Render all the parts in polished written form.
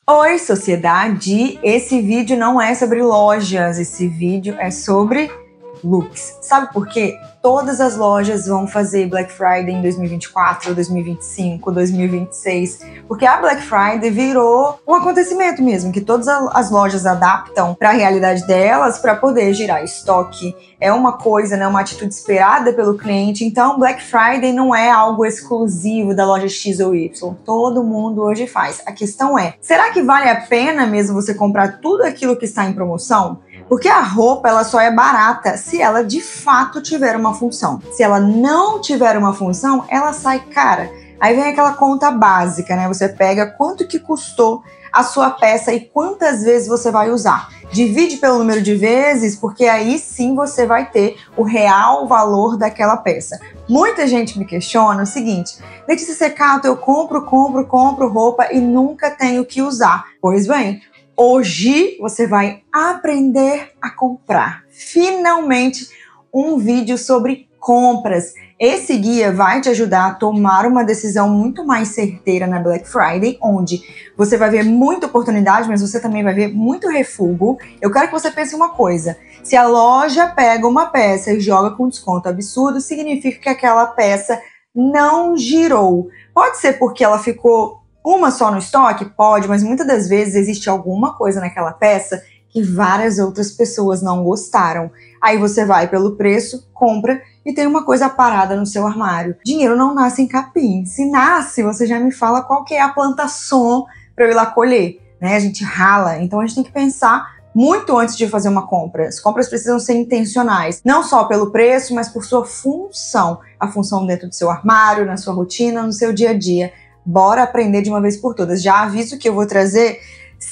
Oi, sociedade! Esse vídeo não é sobre lojas, esse vídeo é sobre looks. Sabe por quê? Todas as lojas vão fazer Black Friday em 2024, 2025, 2026, porque a Black Friday virou um acontecimento mesmo, que todas as lojas adaptam para a realidade delas para poder girar estoque. É uma coisa, né, uma atitude esperada pelo cliente, então Black Friday não é algo exclusivo da loja X ou Y, todo mundo hoje faz. A questão é, será que vale a pena mesmo você comprar tudo aquilo que está em promoção? Porque a roupa ela só é barata se ela de fato tiver uma função. Se ela não tiver uma função, ela sai cara. Aí vem aquela conta básica, né? Você pega quanto que custou a sua peça e quantas vezes você vai usar. Divide pelo número de vezes, porque aí sim você vai ter o real valor daquela peça. Muita gente me questiona o seguinte: Letícia Secato, eu compro roupa e nunca tenho que usar. Pois bem, hoje você vai aprender a comprar. Finalmente, um vídeo sobre compras. Esse guia vai te ajudar a tomar uma decisão muito mais certeira na Black Friday, onde você vai ver muita oportunidade, mas você também vai ver muito refúgio. Eu quero que você pense uma coisa: se a loja pega uma peça e joga com desconto absurdo, significa que aquela peça não girou. Pode ser porque ela ficou uma só no estoque? Pode, mas muitas das vezes existe alguma coisa naquela peça que várias outras pessoas não gostaram. Aí você vai pelo preço, compra e tem uma coisa parada no seu armário. Dinheiro não nasce em capim. Se nasce, você já me fala qual que é a plantação para eu ir lá colher, né? A gente rala, então a gente tem que pensar muito antes de fazer uma compra. As compras precisam ser intencionais, não só pelo preço, mas por sua função. A função dentro do seu armário, na sua rotina, no seu dia a dia. Bora aprender de uma vez por todas. Já aviso que eu vou trazer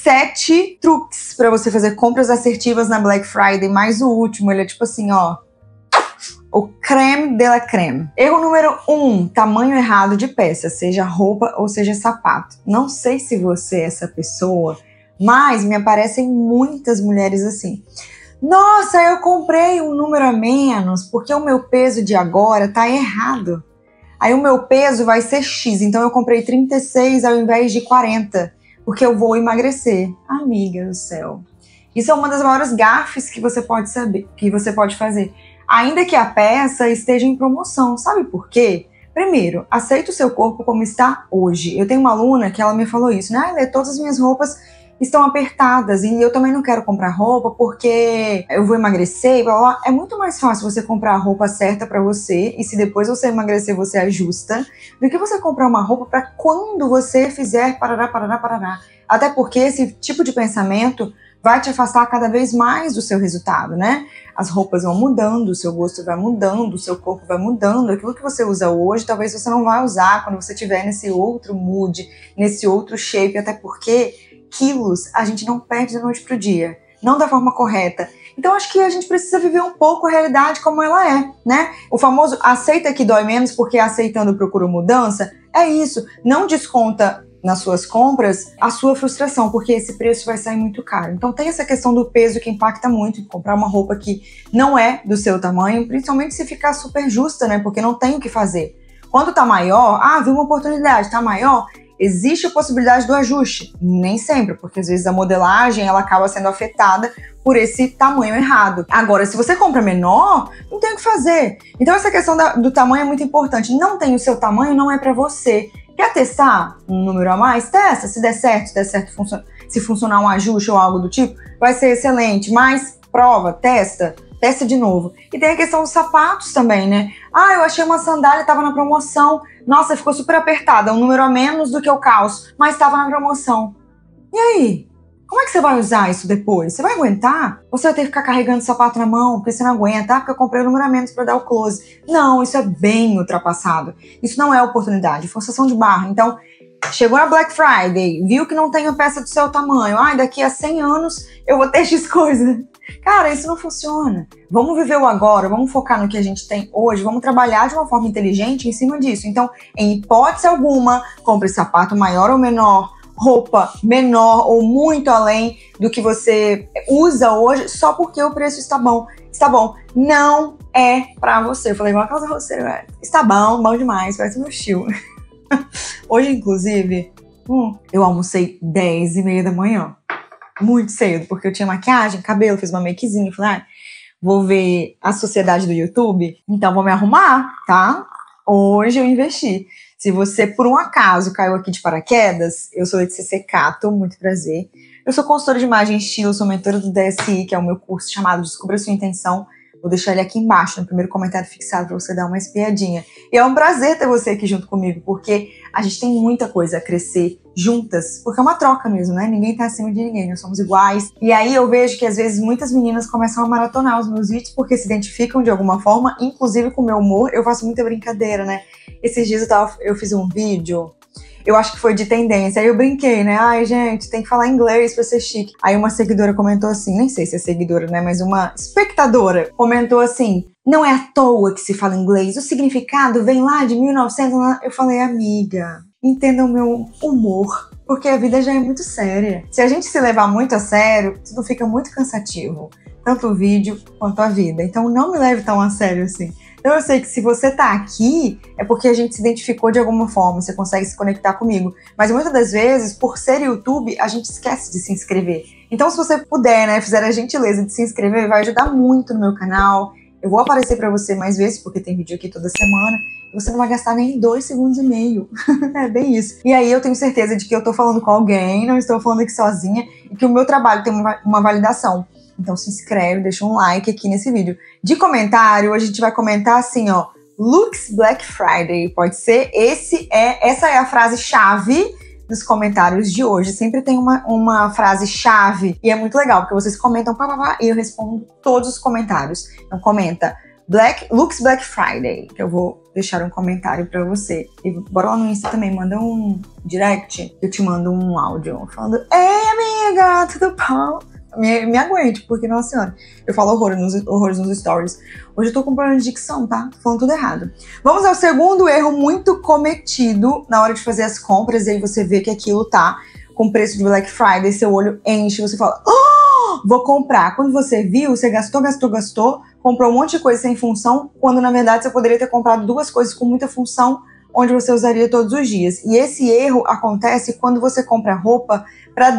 7 truques para você fazer compras assertivas na Black Friday, mas o último, ele é tipo assim, ó, o creme de la creme. Erro número 1, tamanho errado de peça, seja roupa ou seja sapato. Não sei se você é essa pessoa, mas me aparecem muitas mulheres assim. Nossa, eu comprei um número a menos porque o meu peso de agora tá errado. Aí o meu peso vai ser X, então eu comprei 36 ao invés de 40. Porque eu vou emagrecer. Amiga do céu. Isso é uma das maiores gafes que você pode saber, que você pode fazer. Ainda que a peça esteja em promoção. Sabe por quê? Primeiro, aceita o seu corpo como está hoje. Eu tenho uma aluna que ela me falou isso, né? Lê, todas as minhas roupas estão apertadas e eu também não quero comprar roupa porque eu vou emagrecer e blá, blá. É muito mais fácil você comprar a roupa certa pra você e se depois você emagrecer você ajusta, do que você comprar uma roupa pra quando você fizer parará. Até porque esse tipo de pensamento vai te afastar cada vez mais do seu resultado, né? As roupas vão mudando, o seu gosto vai mudando, o seu corpo vai mudando. Aquilo que você usa hoje, talvez você não vai usar quando você estiver nesse outro mood, nesse outro shape, até porque quilos a gente não perde da noite pro dia, não da forma correta. Então acho que a gente precisa viver um pouco a realidade como ela é, né? O famoso aceita que dói menos porque aceitando procura mudança, é isso. Não desconta nas suas compras a sua frustração, porque esse preço vai sair muito caro. Então tem essa questão do peso que impacta muito, comprar uma roupa que não é do seu tamanho, principalmente se ficar super justa, né? Porque não tem o que fazer. Quando tá maior, viu uma oportunidade, tá maior, existe a possibilidade do ajuste, nem sempre, porque às vezes a modelagem ela acaba sendo afetada por esse tamanho errado. Agora, se você compra menor, não tem o que fazer. Então essa questão do tamanho é muito importante. Não tem o seu tamanho, não é para você. Quer testar um número a mais? Testa, se der certo, se funcionar um ajuste ou algo do tipo, vai ser excelente, mas prova, testa de novo. E tem a questão dos sapatos também, né? Eu achei uma sandália, tava na promoção. Nossa, ficou super apertada, um número a menos do que eu calço, mas tava na promoção. E aí? Como é que você vai usar isso depois? Você vai aguentar? Ou você vai ter que ficar carregando o sapato na mão, porque você não aguenta, porque eu comprei o número a menos para dar o close. Não, isso é bem ultrapassado. Isso não é oportunidade, forçação de barra. Então, chegou na Black Friday, viu que não tem a peça do seu tamanho. Daqui a 100 anos eu vou ter X coisa. Cara, isso não funciona. Vamos viver o agora, vamos focar no que a gente tem hoje, vamos trabalhar de uma forma inteligente em cima disso. Então, em hipótese alguma, compre sapato maior ou menor, roupa menor ou muito além do que você usa hoje, só porque o preço está bom. Está bom, não é pra você. Eu falei igual a Cláudia Roceiro, está bom demais, parece meu estilo. Hoje, inclusive, Eu almocei 10h30 da manhã. Muito cedo, porque eu tinha maquiagem, cabelo, fiz uma makezinha. Falei, vou ver a sociedade do YouTube, então vou me arrumar, tá? Hoje eu investi. Se você, por um acaso, caiu aqui de paraquedas, eu sou Letícia Secato, muito prazer. Eu sou consultora de imagem e estilo, sou mentora do DSI, que é o meu curso chamado Descubra Sua Intenção. Vou deixar ele aqui embaixo, no primeiro comentário fixado, para você dar uma espiadinha. E é um prazer ter você aqui junto comigo, porque a gente tem muita coisa a crescer juntas, porque é uma troca mesmo, né? Ninguém tá acima de ninguém, nós somos iguais. E aí eu vejo que às vezes muitas meninas começam a maratonar os meus vídeos porque se identificam de alguma forma, inclusive com o meu humor. Eu faço muita brincadeira, né? Esses dias eu fiz um vídeo, eu acho que foi de tendência, aí eu brinquei, né? Ai, gente, tem que falar inglês pra ser chique. Aí uma seguidora comentou assim, nem sei se é seguidora, né? Mas uma espectadora comentou assim, não é à toa que se fala inglês, o significado vem lá de 1900... Eu falei, amiga, entenda o meu humor, porque a vida já é muito séria. Se a gente se levar muito a sério, tudo fica muito cansativo. Tanto o vídeo quanto a vida. Então não me leve tão a sério assim. Então eu sei que se você tá aqui, é porque a gente se identificou de alguma forma, você consegue se conectar comigo. Mas muitas das vezes, por ser YouTube, a gente esquece de se inscrever. Então se você puder, né, fizer a gentileza de se inscrever, vai ajudar muito no meu canal. Eu vou aparecer pra você mais vezes, porque tem vídeo aqui toda semana. E você não vai gastar nem 2,5 segundos. É bem isso. E aí eu tenho certeza de que eu tô falando com alguém, não estou falando aqui sozinha, e que o meu trabalho tem uma validação. Então se inscreve, deixa um like aqui nesse vídeo. De comentário, a gente vai comentar assim, ó, Looks Black Friday, pode ser? Essa é a frase-chave dos comentários de hoje. Sempre tem uma frase-chave e é muito legal, porque vocês comentam e eu respondo todos os comentários. Então comenta, Looks Black Friday, que eu vou deixar um comentário pra você. E bora lá no Insta também, manda um direct, eu te mando um áudio falando, ei amiga, tudo bom? Me aguente, porque, nossa senhora, eu falo horrores nos stories. Hoje eu tô com problema de dicção, tá? Tô falando tudo errado. Vamos ao segundo erro muito cometido na hora de fazer as compras, e aí você vê que aquilo tá com preço de Black Friday, seu olho enche, você fala, vou comprar. Quando você viu, você gastou, comprou um monte de coisa sem função, quando na verdade você poderia ter comprado 2 coisas com muita função, onde você usaria todos os dias. E esse erro acontece quando você compra roupa para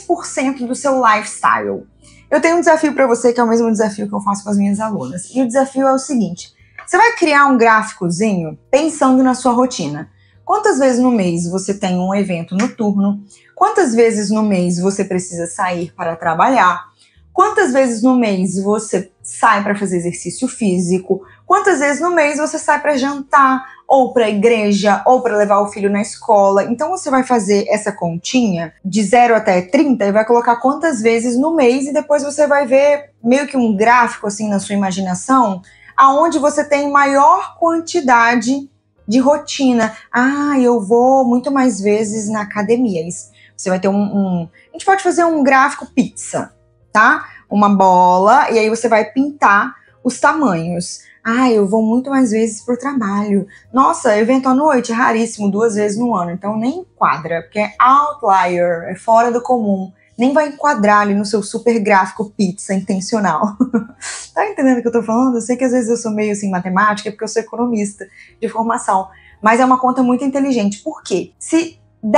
10% do seu lifestyle. Eu tenho um desafio para você, que é o mesmo desafio que eu faço com as minhas alunas. E o desafio é o seguinte, você vai criar um gráficozinho pensando na sua rotina. Quantas vezes no mês você tem um evento noturno? Quantas vezes no mês você precisa sair para trabalhar? Quantas vezes no mês você sai para fazer exercício físico? Quantas vezes no mês você sai para jantar, ou para a igreja, ou para levar o filho na escola? Então você vai fazer essa continha de 0 até 30 e vai colocar quantas vezes no mês, e depois você vai ver meio que um gráfico assim na sua imaginação, aonde você tem maior quantidade de rotina. Eu vou muito mais vezes na academia. Você vai ter a gente pode fazer um gráfico pizza, tá? Uma bola, e aí você vai pintar os tamanhos. Eu vou muito mais vezes pro trabalho. Nossa, evento à noite, raríssimo, 2 vezes no ano. Então nem enquadra, porque é outlier, é fora do comum. Nem vai enquadrar ali no seu super gráfico pizza intencional. Tá entendendo o que eu tô falando? Eu sei que às vezes eu sou meio assim matemática, porque eu sou economista de formação. Mas é uma conta muito inteligente. Por quê? Se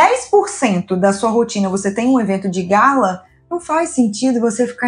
10% da sua rotina você tem um evento de gala, não faz sentido você ficar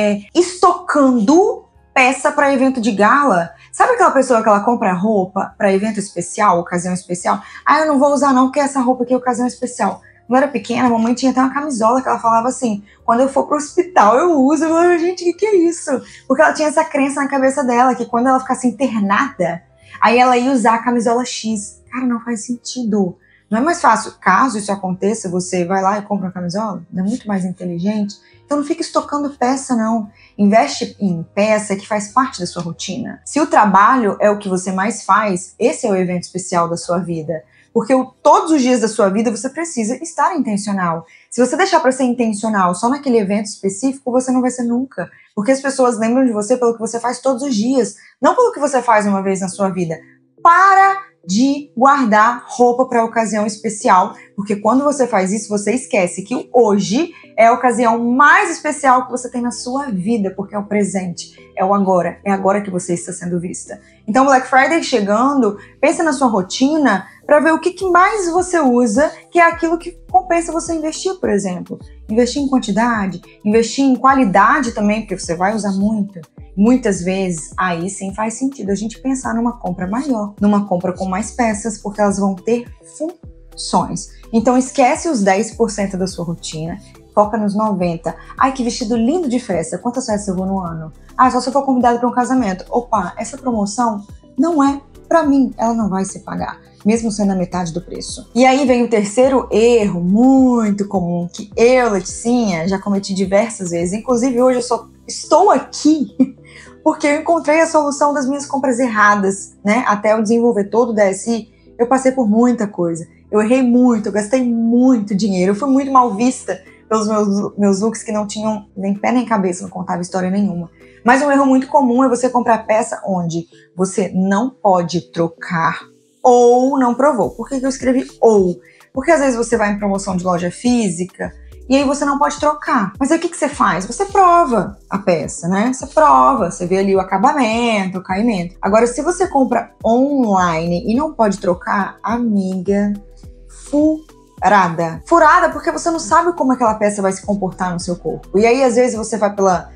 estocando peça para evento de gala. Sabe aquela pessoa que ela compra roupa para evento especial, ocasião especial? Eu não vou usar não, porque essa roupa aqui é ocasião especial. Quando eu era pequena, a mamãe tinha até uma camisola que ela falava assim, quando eu for pro hospital eu uso. Eu falava, gente, o que é isso? Porque ela tinha essa crença na cabeça dela, que quando ela ficasse internada, aí ela ia usar a camisola X. Cara, não faz sentido. Não é mais fácil, caso isso aconteça, você vai lá e compra uma camisola? Não é muito mais inteligente? Então não fica estocando peça, não. Investe em peça que faz parte da sua rotina. Se o trabalho é o que você mais faz, esse é o evento especial da sua vida. Porque todos os dias da sua vida você precisa estar intencional. Se você deixar para ser intencional só naquele evento específico, você não vai ser nunca. Porque as pessoas lembram de você pelo que você faz todos os dias, não pelo que você faz uma vez na sua vida. Para de guardar roupa para ocasião especial, porque quando você faz isso, você esquece que o hoje é a ocasião mais especial que você tem na sua vida, porque é o presente, é o agora, é agora que você está sendo vista. Então, Black Friday chegando, pensa na sua rotina, para ver o que mais você usa, que é aquilo que compensa você investir, por exemplo. Investir em quantidade, investir em qualidade também, porque você vai usar muito. Muitas vezes, aí sim faz sentido a gente pensar numa compra maior, numa compra com mais peças, porque elas vão ter funções. Então esquece os 10% da sua rotina, foca nos 90%. Ai, que vestido lindo de festa, quantas festas eu vou no ano? Ah, só se eu for convidado para um casamento. Opa, essa promoção não é para mim, ela não vai se pagar, mesmo sendo a metade do preço. E aí vem o terceiro erro muito comum, que eu, Leticinha, já cometi diversas vezes. Inclusive hoje eu só estou aqui porque eu encontrei a solução das minhas compras erradas, né? Até eu desenvolver todo o DSI, eu passei por muita coisa. Eu errei muito, eu gastei muito dinheiro, eu fui muito mal vista pelos meus looks que não tinham nem pé nem cabeça, não contava história nenhuma. Mas um erro muito comum é você comprar peça onde você não pode trocar ou não provou. Por que eu escrevi ou? Porque às vezes você vai em promoção de loja física e aí você não pode trocar. Mas aí o que você faz? Você prova a peça, né? Você prova, você vê ali o acabamento, o caimento. Agora, se você compra online e não pode trocar, amiga, furada. Furada porque você não sabe como aquela peça vai se comportar no seu corpo. E aí, às vezes, você vai pela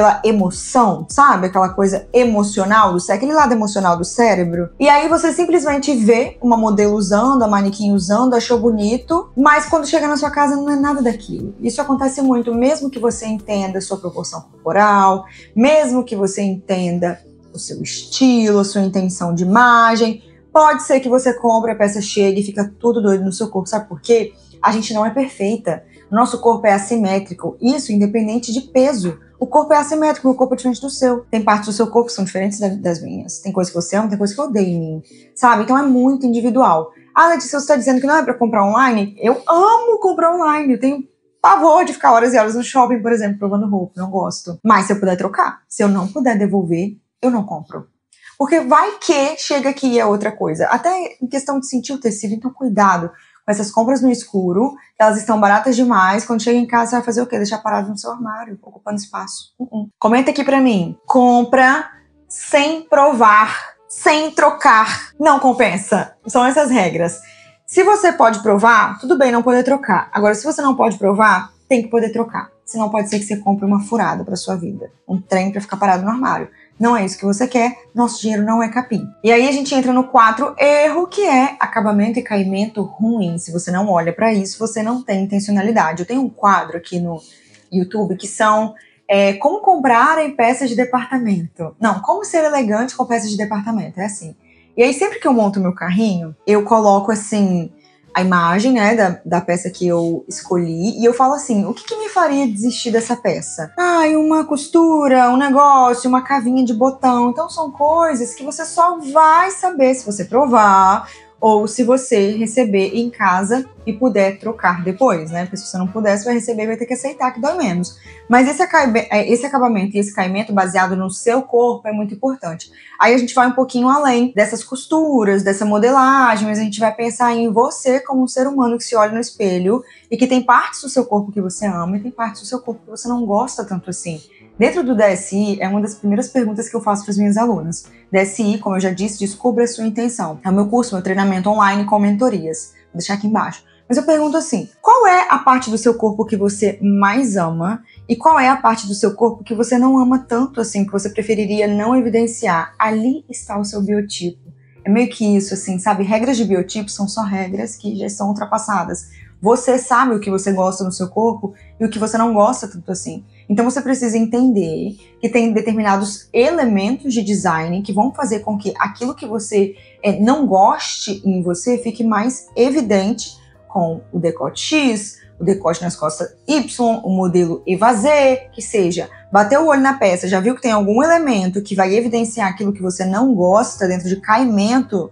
emoção, sabe? Aquela coisa emocional aquele lado emocional do cérebro. E aí você simplesmente vê uma modelo usando, a manequim usando, achou bonito, mas quando chega na sua casa não é nada daquilo. Isso acontece muito, mesmo que você entenda a sua proporção corporal, mesmo que você entenda o seu estilo, a sua intenção de imagem. Pode ser que você compre, a peça chegue e fica tudo doido no seu corpo. Sabe por quê? A gente não é perfeita. O nosso corpo é assimétrico. Isso independente de peso. O corpo é assimétrico, o corpo é diferente do seu. Tem partes do seu corpo que são diferentes das minhas. Tem coisa que você ama, tem coisa que eu odeio em mim. Sabe? Então é muito individual. Ah, Letícia, você está dizendo que não é para comprar online? Eu amo comprar online. Eu tenho pavor de ficar horas e horas no shopping, por exemplo, provando roupa. Não gosto. Mas se eu puder trocar, se eu não puder devolver, eu não compro. Porque vai que chega aqui e é outra coisa. Até em questão de sentir o tecido, então cuidado com essas compras no escuro, elas estão baratas demais. Quando chega em casa, você vai fazer o quê? Deixar parado no seu armário, ocupando espaço. Comenta aqui pra mim. Compra sem provar, sem trocar. Não compensa. São essas regras. Se você pode provar, tudo bem não poder trocar. Agora, se você não pode provar, tem que poder trocar. Senão pode ser que você compre uma furada pra sua vida. Um trem pra ficar parado no armário. Não é isso que você quer, nosso dinheiro não é capim. E aí a gente entra no 4 erro, que é acabamento e caimento ruim. Se você não olha para isso, você não tem intencionalidade. Eu tenho um quadro aqui no YouTube que são como comprar em peças de departamento. Não, como ser elegante com peças de departamento, é assim. E aí sempre que eu monto meu carrinho, eu coloco assim a imagem, né, da peça que eu escolhi, e eu falo assim, o que me faria desistir dessa peça? Uma costura, um negócio, uma cavinha de botão. Então são coisas que você só vai saber se você provar ou se você receber em casa e puder trocar depois, né? Porque se você não puder, você vai receber e vai ter que aceitar que dói menos. Mas esse acabamento e esse caimento baseado no seu corpo é muito importante. Aí a gente vai um pouquinho além dessas costuras, dessa modelagem, mas a gente vai pensar em você como um ser humano que se olha no espelho e que tem partes do seu corpo que você ama e tem partes do seu corpo que você não gosta tanto assim. Dentro do DSI, é uma das primeiras perguntas que eu faço para as minhas alunas. DSI, como eu já disse, descubra a sua intenção. É o meu curso, meu treinamento online com mentorias. Vou deixar aqui embaixo. Mas eu pergunto assim, qual é a parte do seu corpo que você mais ama e qual é a parte do seu corpo que você não ama tanto assim, que você preferiria não evidenciar? Ali está o seu biotipo. É meio que isso, assim, sabe? Regras de biotipo são só regras que já estão ultrapassadas. Você sabe o que você gosta no seu corpo e o que você não gosta tanto assim. Então você precisa entender que tem determinados elementos de design que vão fazer com que aquilo que você não goste em você fique mais evidente com o decote X, o decote nas costas Y, o modelo evasê, que seja, bateu o olho na peça, já viu que tem algum elemento que vai evidenciar aquilo que você não gosta dentro de caimento,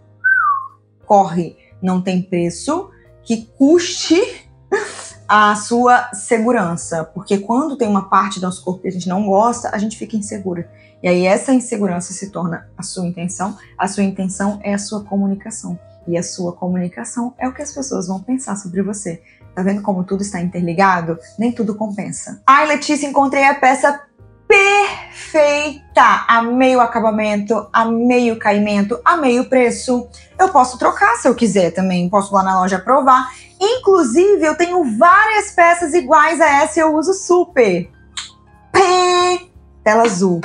corre, não tem preço que custe a sua segurança, porque quando tem uma parte do nosso corpo que a gente não gosta, a gente fica insegura. E aí essa insegurança se torna a sua intenção é a sua comunicação. E a sua comunicação é o que as pessoas vão pensar sobre você. Tá vendo como tudo está interligado? Nem tudo compensa. Ai, Letícia, encontrei a peça perfeita! Amei o acabamento, amei o caimento, amei o preço. Eu posso trocar se eu quiser também, posso ir lá na loja provar. Inclusive, eu tenho várias peças iguais a essa e eu uso super. Tela azul.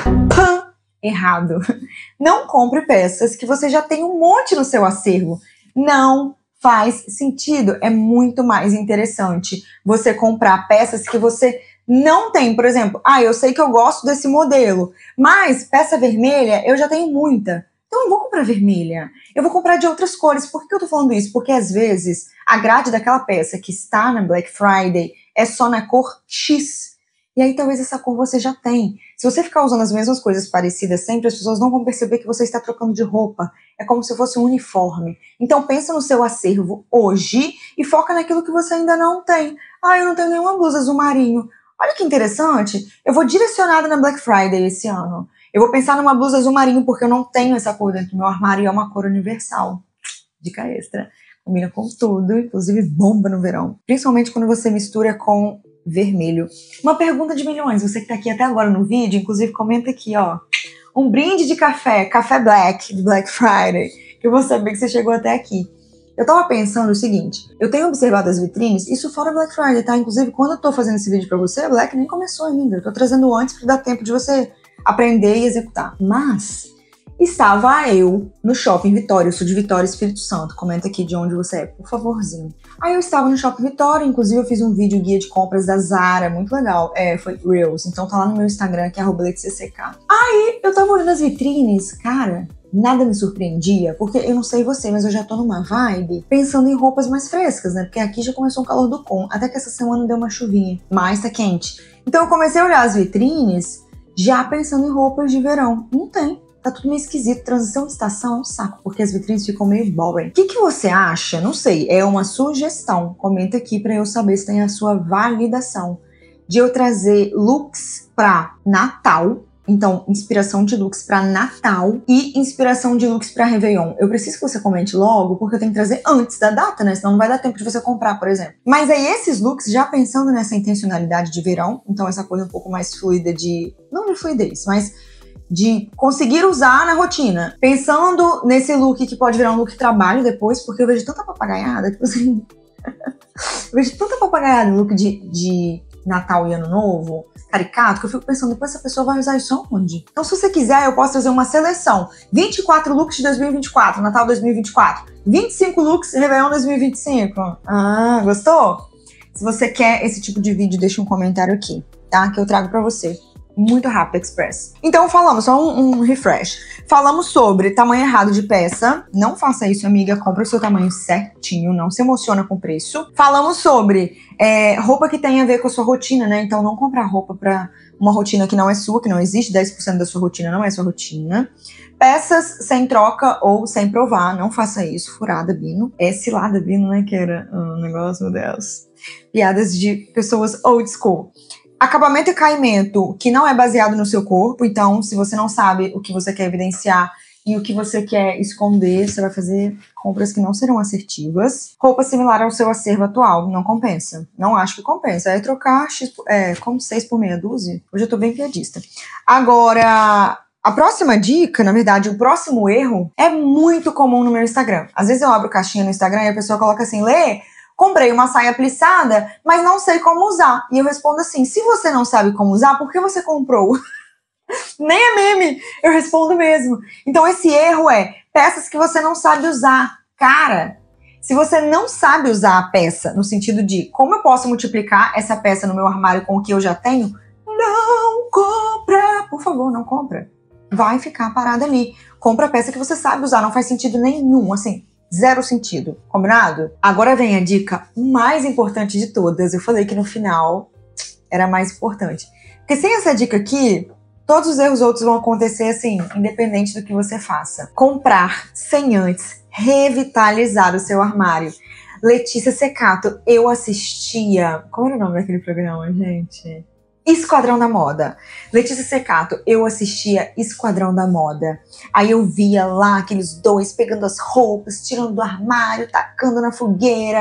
Errado. Não compre peças que você já tem um monte no seu acervo. Não faz sentido. É muito mais interessante você comprar peças que você não tem. Por exemplo, eu sei que eu gosto desse modelo, mas peça vermelha eu já tenho muita. Então eu não vou comprar vermelha. Eu vou comprar de outras cores. Por que eu tô falando isso? Porque às vezes a grade daquela peça que está na Black Friday é só na cor X. E aí talvez essa cor você já tem. Se você ficar usando as mesmas coisas parecidas sempre, as pessoas não vão perceber que você está trocando de roupa. É como se fosse um uniforme. Então pensa no seu acervo hoje e foca naquilo que você ainda não tem. Eu não tenho nenhuma blusa azul marinho. Olha que interessante. Eu vou direcionada na Black Friday esse ano. Eu vou pensar numa blusa azul marinho porque eu não tenho essa cor dentro do meu armário e é uma cor universal. Dica extra. Combina com tudo, inclusive bomba no verão. Principalmente quando você mistura com vermelho. Uma pergunta de milhões, você que tá aqui até agora no vídeo, inclusive comenta aqui, ó. Um brinde de café Black, de Black Friday, que eu vou saber que você chegou até aqui. Eu tava pensando o seguinte, eu tenho observado as vitrines, isso fora Black Friday, tá? Inclusive, quando eu tô fazendo esse vídeo pra você, a Black nem começou ainda. Eu tô trazendo antes pra dar tempo de você aprender e executar. Mas estava eu no Shopping Vitória, eu sou de Vitória, Espírito Santo. Comenta aqui de onde você é, por favorzinho. Aí eu estava no Shopping Vitória, inclusive eu fiz um vídeo guia de compras da Zara, muito legal. Foi Reels, então tá lá no meu Instagram, que é @LetiCCK. Aí eu tava olhando as vitrines, cara, nada me surpreendia, porque eu não sei você, mas eu já tô numa vibe pensando em roupas mais frescas, né? Porque aqui já começou um calor do com, até que essa semana deu uma chuvinha, mas tá quente. Então eu comecei a olhar as vitrines já pensando em roupas de verão. Não tem. Tá tudo meio esquisito. Transição de estação é um saco, porque as vitrines ficam meio boring. O que você acha? Não sei, é uma sugestão. Comenta aqui pra eu saber se tem a sua validação. De eu trazer looks pra Natal. Então, inspiração de looks pra Natal e inspiração de looks pra Réveillon. Eu preciso que você comente logo, porque eu tenho que trazer antes da data, né? Senão não vai dar tempo de você comprar, por exemplo. Mas aí esses looks, já pensando nessa intencionalidade de verão, então essa coisa um pouco mais fluida não de fluidez, mas de conseguir usar na rotina. Pensando nesse look que pode virar um look trabalho depois, porque eu vejo tanta papagaiada, tipo assim... eu vejo tanta papagaiada no look de Natal e Ano Novo, caricato, que eu fico pensando, depois essa pessoa vai usar isso onde? Então, se você quiser, eu posso fazer uma seleção. 24 looks de 2024, Natal 2024. 25 looks Réveillon 2025. Gostou? Se você quer esse tipo de vídeo, deixa um comentário aqui, tá? Que eu trago pra você. Muito rápido, express. Então falamos, só um refresh. Falamos sobre tamanho errado de peça. Não faça isso, amiga. Compre o seu tamanho certinho. Não se emociona com o preço. Falamos sobre roupa que tem a ver com a sua rotina, né? Então não comprar roupa pra uma rotina que não é sua, que não existe. 10% da sua rotina não é sua rotina. Peças sem troca ou sem provar. Não faça isso. Furada, Bino. Cilada, Bino, né? Que era um negócio, meu Deus. Piadas de pessoas old school. Acabamento e caimento que não é baseado no seu corpo, então se você não sabe o que você quer evidenciar e o que você quer esconder, você vai fazer compras que não serão assertivas. Roupa similar ao seu acervo atual, não compensa. Não acho que compensa. É trocar como 6 por meia dúzia. Hoje eu tô bem piadista. Agora, a próxima dica, na verdade, o próximo erro é muito comum no meu Instagram. Às vezes eu abro caixinha no Instagram e a pessoa coloca assim, Lê, comprei uma saia plissada, mas não sei como usar. E eu respondo assim, se você não sabe como usar, por que você comprou? Nem é meme, eu respondo mesmo. Então esse erro é peças que você não sabe usar. Cara, se você não sabe usar a peça, no sentido de como eu posso multiplicar essa peça no meu armário com o que eu já tenho, não compra. Por favor, não compra. Vai ficar parada ali. Compra a peça que você sabe usar, não faz sentido nenhum, assim. Zero sentido, combinado? Agora vem a dica mais importante de todas. Eu falei que no final era a mais importante. Porque sem essa dica aqui, todos os erros outros vão acontecer assim, independente do que você faça. Comprar sem antes revitalizar o seu armário. Letícia Secato, eu assistia... Qual era o nome daquele programa, gente? Esquadrão da Moda. Letícia Secato, eu assistia Esquadrão da Moda. Aí eu via lá aqueles dois pegando as roupas, tirando do armário, tacando na fogueira,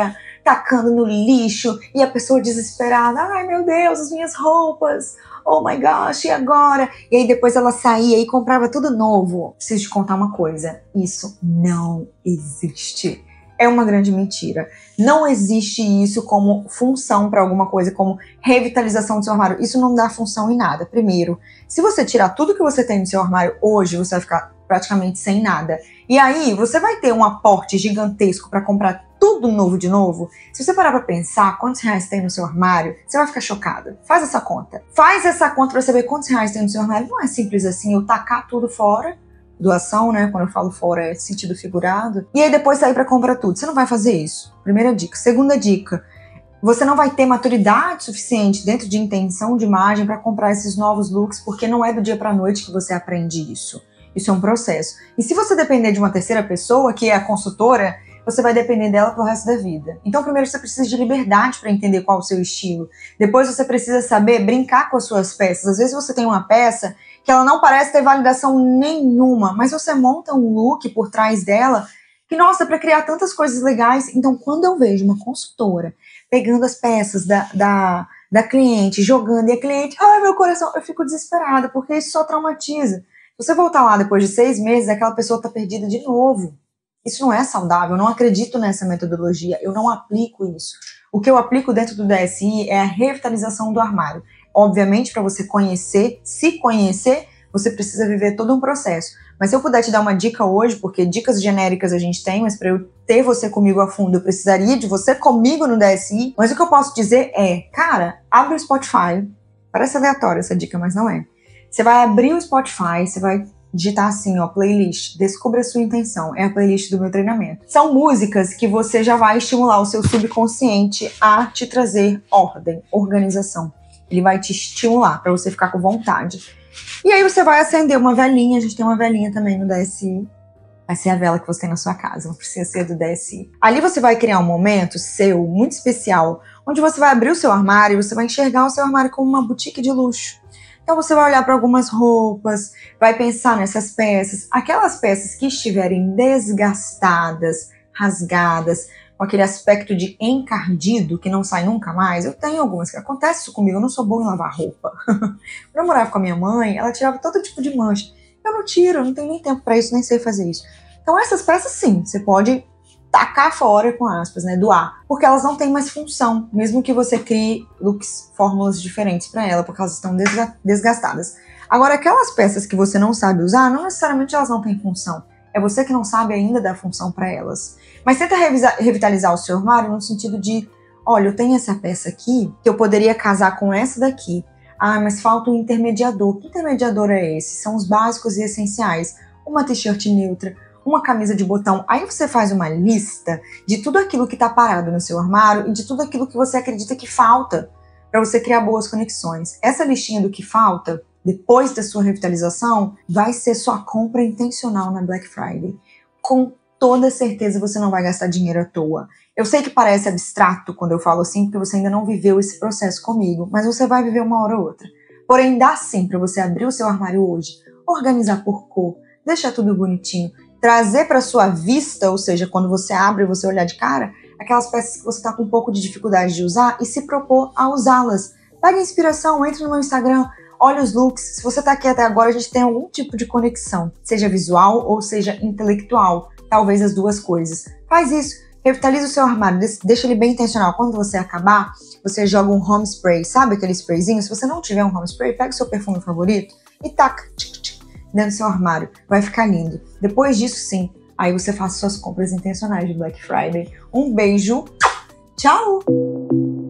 tacando no lixo, e a pessoa desesperada, ai meu Deus, as minhas roupas, oh my gosh, e agora? E aí depois ela saía e comprava tudo novo. Preciso te contar uma coisa, isso não existe. É uma grande mentira. Não existe isso como função para alguma coisa, como revitalização do seu armário. Isso não dá função em nada. Primeiro, se você tirar tudo que você tem no seu armário hoje, você vai ficar praticamente sem nada. E aí, você vai ter um aporte gigantesco para comprar tudo novo de novo. Se você parar para pensar quantos reais tem no seu armário, você vai ficar chocada. Faz essa conta. Faz essa conta para saber quantos reais tem no seu armário. Não é simples assim, eu tacar tudo fora. Doação, né? Quando eu falo fora é sentido figurado. E aí depois sair para comprar tudo. Você não vai fazer isso. Primeira dica. Segunda dica. Você não vai ter maturidade suficiente dentro de intenção de imagem para comprar esses novos looks, porque não é do dia para noite que você aprende isso. Isso é um processo. E se você depender de uma terceira pessoa, que é a consultora, você vai depender dela pro resto da vida. Então, primeiro você precisa de liberdade para entender qual é o seu estilo. Depois você precisa saber brincar com as suas peças. Às vezes você tem uma peça que ela não parece ter validação nenhuma, mas você monta um look por trás dela que, nossa, para criar tantas coisas legais. Então, quando eu vejo uma consultora pegando as peças da cliente, jogando, e a cliente, ai, meu coração, eu fico desesperada, porque isso só traumatiza. Se você voltar lá depois de 6 meses, aquela pessoa tá perdida de novo. Isso não é saudável, eu não acredito nessa metodologia, eu não aplico isso. O que eu aplico dentro do DSI é a revitalização do armário. Obviamente, para você conhecer, se conhecer, você precisa viver todo um processo. Mas se eu puder te dar uma dica hoje, porque dicas genéricas a gente tem, mas para eu ter você comigo a fundo, eu precisaria de você comigo no DSI. Mas o que eu posso dizer é, cara, abre o Spotify. Parece aleatório essa dica, mas não é. Você vai abrir o Spotify, você vai digitar assim, ó, playlist, descubra a sua intenção, é a playlist do meu treinamento. São músicas que você já vai estimular o seu subconsciente a te trazer ordem, organização. Ele vai te estimular para você ficar com vontade. E aí você vai acender uma velinha, a gente tem uma velinha também no DSI, vai ser a vela que você tem na sua casa, não precisa ser do DSI. Ali você vai criar um momento seu, muito especial, onde você vai abrir o seu armário e você vai enxergar o seu armário como uma boutique de luxo. Então você vai olhar para algumas roupas, vai pensar nessas peças, aquelas peças que estiverem desgastadas, rasgadas, com aquele aspecto de encardido, que não sai nunca mais. Eu tenho algumas que acontece isso comigo, eu não sou boa em lavar roupa. Quando eu morava com a minha mãe, ela tirava todo tipo de mancha. Eu não tiro, eu não tenho nem tempo para isso, nem sei fazer isso. Então essas peças sim, você pode tacar fora, com aspas, né, doar, porque elas não têm mais função, mesmo que você crie looks, fórmulas diferentes para ela, porque elas estão desgastadas. Agora, aquelas peças que você não sabe usar, não necessariamente elas não têm função, é você que não sabe ainda dar função para elas. Mas tenta revitalizar o seu armário no sentido de, olha, eu tenho essa peça aqui, que eu poderia casar com essa daqui. Ah, mas falta um intermediador. Que intermediador é esse? São os básicos e essenciais. Uma t-shirt neutra, uma camisa de botão. Aí você faz uma lista de tudo aquilo que está parado no seu armário e de tudo aquilo que você acredita que falta para você criar boas conexões. Essa listinha do que falta, depois da sua revitalização, vai ser sua compra intencional na Black Friday. Com toda certeza você não vai gastar dinheiro à toa. Eu sei que parece abstrato quando eu falo assim, porque você ainda não viveu esse processo comigo, mas você vai viver uma hora ou outra. Porém, dá sim para você abrir o seu armário hoje, organizar por cor, deixar tudo bonitinho, trazer para sua vista, ou seja, quando você abre e você olhar de cara, aquelas peças que você está com um pouco de dificuldade de usar e se propor a usá-las. Pegue inspiração, entre no meu Instagram, olha os looks. Se você está aqui até agora, a gente tem algum tipo de conexão, seja visual ou seja intelectual, talvez as duas coisas. Faz isso, revitaliza o seu armário, deixa ele bem intencional. Quando você acabar, você joga um home spray, sabe aquele sprayzinho? Se você não tiver um home spray, pega o seu perfume favorito e taca dentro do seu armário, vai ficar lindo. Depois disso, sim, aí você faz suas compras intencionais de Black Friday. Um beijo, tchau!